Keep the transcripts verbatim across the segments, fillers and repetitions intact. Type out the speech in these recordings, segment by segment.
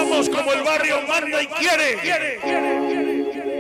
Vamos como el barrio manda y quiere.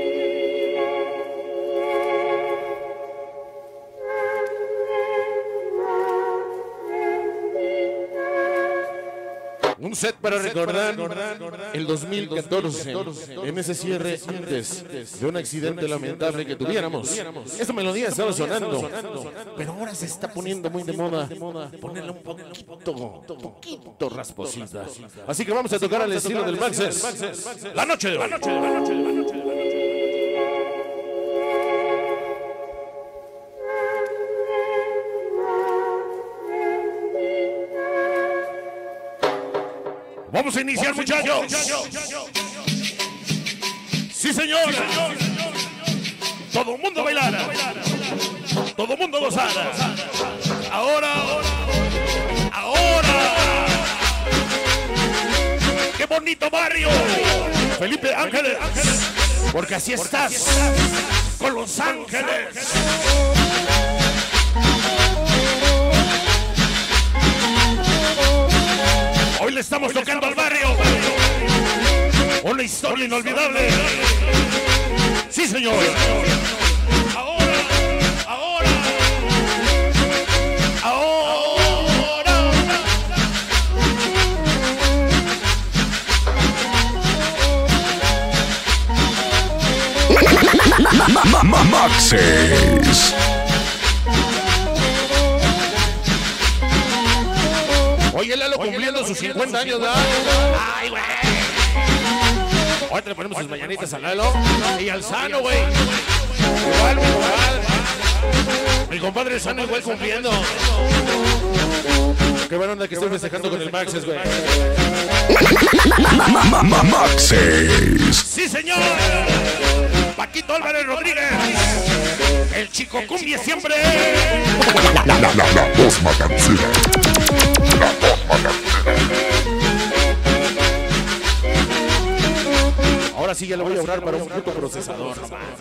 Un set para recordar el dos mil catorce, en ese cierre antes de un accidente lamentable que tuviéramos. Esta melodía estaba sonando, pero ahora se está poniendo muy de moda ponerla un poquito, un poquito rasposita. Así que vamos a tocar al estilo del Maxes, la noche de hoy. Vamos a iniciar, muchachos. Sí, señor. Todo el mundo bailara. Todo el mundo gozara. Ahora, ahora. Qué bonito barrio. Felipe Ángeles. Porque así estás con Los Ángeles. Hoy le estamos tocando al barrio una historia inolvidable. Sí, señor. Ahora, ahora, ahora. Maxes. Oye, Lalo cumpliendo sus cincuenta años, ¿verdad? ¡Ay, güey! Ahorita le ponemos sus mañanitas al Lalo y al Sano, güey. Igual, mi compadre. Mi compadre Sano igual cumpliendo. Qué buena onda que estoy festejando con el Maxes, güey. Maxes. ¡Sí, señor! Paquito Álvarez Rodríguez. El chico cumbia siempre. La, la, la, la voz matancera. La voz matancera. Ahora sí ya le voy a obrar para un puto procesador.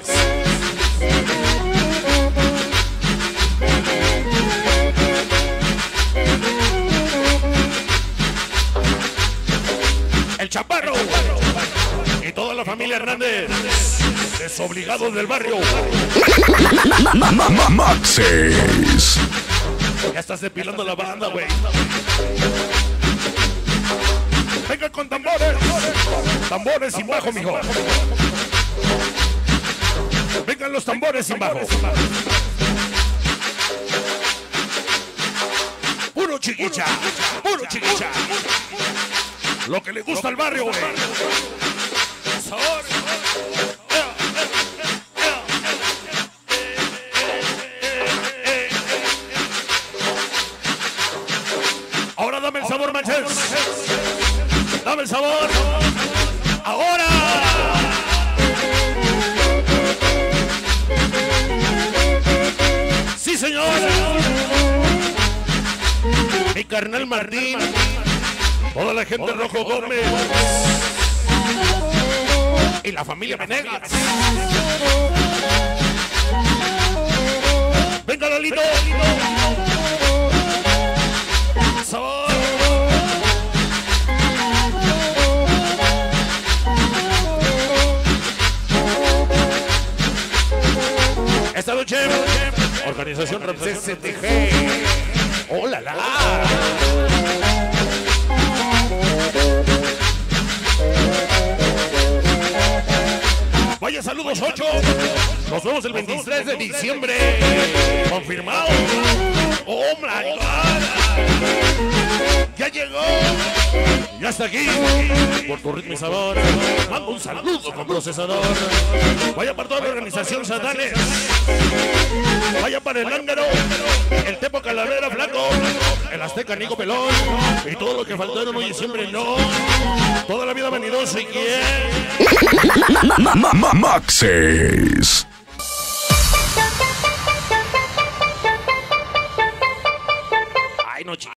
El Chaparro y toda la familia Hernández, desobligados del barrio. Maxes. Ya estás depilando la banda, güey. Venga con tambores. Tambores sin bajo, mijo. Vengan los tambores sin bajo. Puro chiquicha. Puro chiquicha. Lo que le gusta al barrio, güey. Sabor. Ahora dame el sabor, Maxes. Dame el sabor. Ahora. Sí, señor. Mi carnal Martín. Toda la gente Rojo Gómez. Y la familia Venegas. Venga, Lalito. Sabor. Esta noche, organización Ramsés C T G. ¡Hola, la! Vaya, saludos, ocho. Nos vemos el veintitrés de diciembre. Confirmado. ¡Oh, my God! Ya llegó. Ya está aquí. Por tu ritmo y sabor. Mando un saludo con procesador. Vaya para toda la organización Satanes. Vaya para el Ángaro. El Tepo Calavera Flaco. El Azteca Nico Pelón. Y todo lo que faltaron hoy y siempre no. Toda la vida venidoso y quién. Maxes.